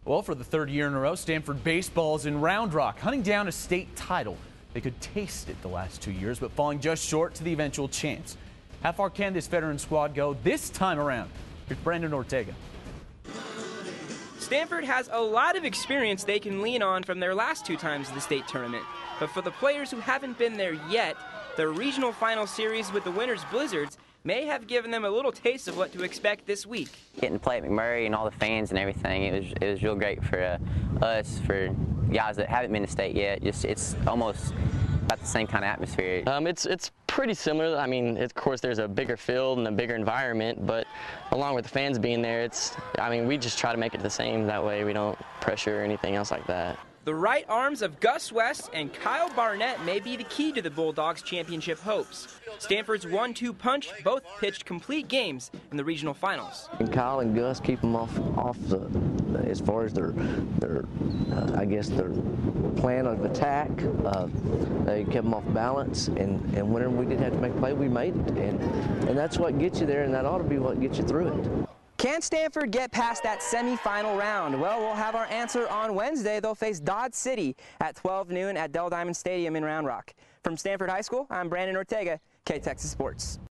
Well, for the third year in a row, Stanford baseball is in Round Rock, hunting down a state title. They could taste it the last 2 years, but falling just short to the eventual chance. How far can this veteran squad go this time around? Here's Brandon Ortega. Stanford has a lot of experience they can lean on from their last 2 times in the state tournament. But for the players who haven't been there yet, the regional final series with the winners Blizzards may have given them a little taste of what to expect this week. Getting to play at McMurray and all the fans and everything, it was real great for us, for guys that haven't been to state yet. It's almost about the same kind of atmosphere. It's pretty similar. I mean, of course, there's a bigger field and a bigger environment, but along with the fans being there, we just try to make it the same. That way we don't pressure or anything else like that. The right arms of Gus West and Kyle Barnett may be the key to the Bulldogs' championship hopes. Stanford's 1-2 punch both pitched complete games in the regional finals. And Kyle and Gus keep them off as far as their plan of attack. They kept them off balance, and whenever we did have to make a play, we made it. And that's what gets you there, and that ought to be what gets you through it. Can Stanford get past that semifinal round? Well, we'll have our answer on Wednesday. They'll face Dodge City at 12 noon at Dell Diamond Stadium in Round Rock. From Stanford High School, I'm Brandon Ortega, K-Texas Sports.